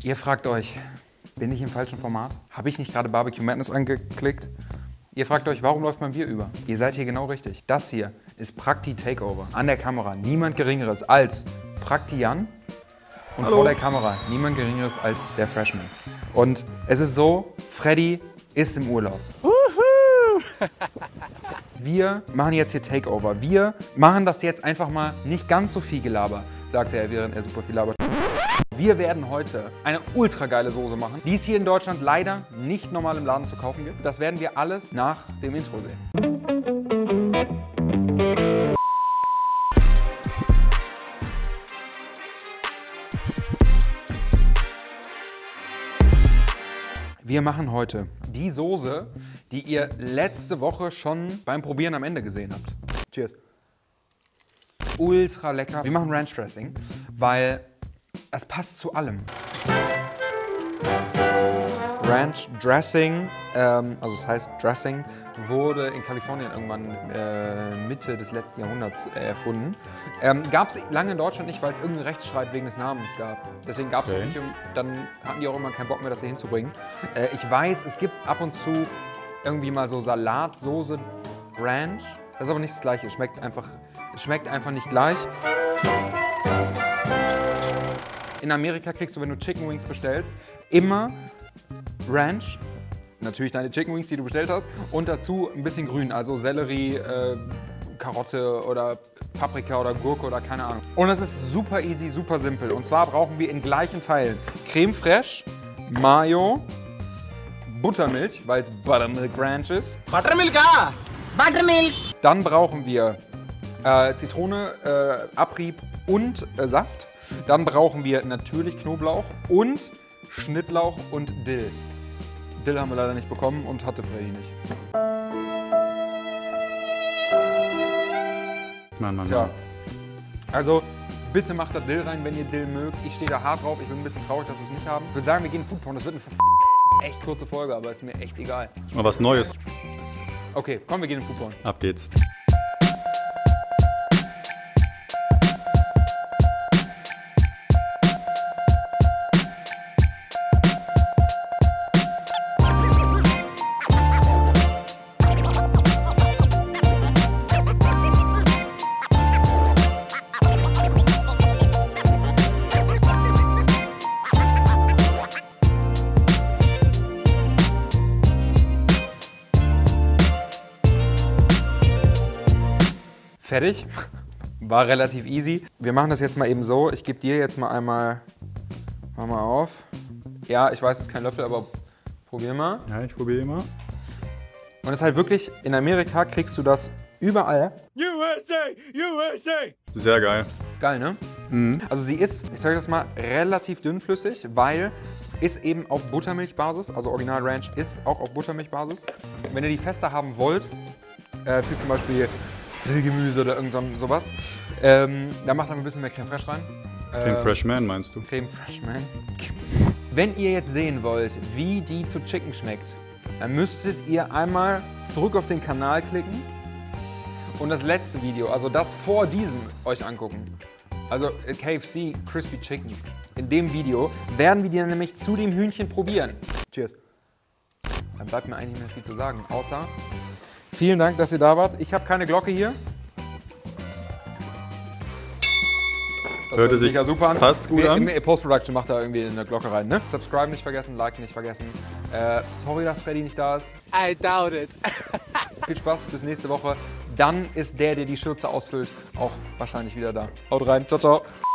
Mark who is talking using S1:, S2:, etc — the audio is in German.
S1: Ihr fragt euch, bin ich im falschen Format? Habe ich nicht gerade Barbecue Madness angeklickt? Ihr fragt euch, warum läuft mein Bier über? Ihr seid hier genau richtig. Das hier ist Prakti Takeover. An der Kamera niemand Geringeres als Prakti Jan. Und
S2: Hallo.
S1: vor der Kamera niemand Geringeres als der Freshman. Und es ist so, Freddy ist im Urlaub. Wir machen jetzt hier Takeover. Wir machen das jetzt einfach mal nicht ganz so viel Gelaber, sagte er, während er super viel labert. Wir werden heute eine ultra geile Soße machen, die es hier in Deutschland leider nicht normal im Laden zu kaufen gibt. Das werden wir alles nach dem Intro sehen. Wir machen heute die Soße, die ihr letzte Woche schon beim Probieren am Ende gesehen habt. Cheers. Ultra lecker. Wir machen Ranch Dressing, weil es passt zu allem. Ranch Dressing, also es heißt Dressing, wurde in Kalifornien irgendwann Mitte des letzten Jahrhunderts erfunden. Gab es lange in Deutschland nicht, weil es irgendeinen Rechtsstreit wegen des Namens gab. Deswegen gab es es nicht und dann hatten die auch immer keinen Bock mehr, das hier hinzubringen. Ich weiß, es gibt ab und zu irgendwie mal so Salatsoße Ranch. Das ist aber nicht das Gleiche. Es schmeckt einfach nicht gleich. In Amerika kriegst du, wenn du Chicken Wings bestellst, immer Ranch, natürlich deine Chicken Wings, die du bestellt hast, und dazu ein bisschen Grün, also Sellerie, Karotte oder Paprika oder Gurke oder keine Ahnung. Und es ist super easy, super simpel. Und zwar brauchen wir in gleichen Teilen Creme Fraiche, Mayo, Buttermilch, weil es Buttermilk Ranch ist.
S3: Buttermilk! Buttermilk!
S1: Dann brauchen wir Zitrone, Abrieb und Saft. Dann brauchen wir natürlich Knoblauch und Schnittlauch und Dill. Dill haben wir leider nicht bekommen und hatte Freddy nicht.
S2: Mann.
S1: Tja, also bitte macht da Dill rein, wenn ihr Dill mögt. Ich stehe da hart drauf. Ich bin ein bisschen traurig, dass wir es nicht haben. Ich würde sagen, wir gehen Foodporn. Das wird eine echt kurze Folge, aber ist mir echt egal.
S2: Mal was Neues.
S1: Okay, komm, wir gehen in Foodporn.
S2: Ab geht's.
S1: Fertig. War relativ easy. Wir machen das jetzt mal eben so. Ich gebe dir jetzt mal einmal. Mach mal auf. Ja, ich weiß, es ist kein Löffel, aber probier mal.
S2: Ja, ich probiere immer.
S1: Und es ist halt wirklich, in Amerika kriegst du das überall.
S3: USA! USA!
S2: Sehr geil.
S1: Geil, ne?
S2: Mhm.
S1: Also sie ist, ich zeige das mal, relativ dünnflüssig, weil ist eben auf Buttermilchbasis, also Original Ranch ist auch auf Buttermilchbasis. Wenn ihr die fester haben wollt, für zum Beispiel Grillgemüse oder irgend sowas, dann macht dann ein bisschen mehr Creme Fraiche rein.
S2: Den Freshman meinst du?
S1: Creme Freshman. Wenn ihr jetzt sehen wollt, wie die zu Chicken schmeckt, dann müsstet ihr einmal zurück auf den Kanal klicken und das letzte Video, also das vor diesem, euch angucken. Also KFC Crispy Chicken. In dem Video werden wir die nämlich zu dem Hühnchen probieren. Cheers. Dann bleibt mir eigentlich nicht mehr viel zu sagen, außer vielen Dank, dass ihr da wart. Ich habe keine Glocke hier. Das
S2: Hörte sich
S1: ja super an.
S2: fast gut an.
S1: Im Post-Production macht da irgendwie eine Glocke rein, ne? Subscribe nicht vergessen, Like nicht vergessen. Sorry, dass Freddy nicht da ist.
S3: I doubt it.
S1: Viel Spaß, bis nächste Woche. Dann ist der die Schürze ausfüllt, auch wahrscheinlich wieder da. Haut rein, ciao, ciao.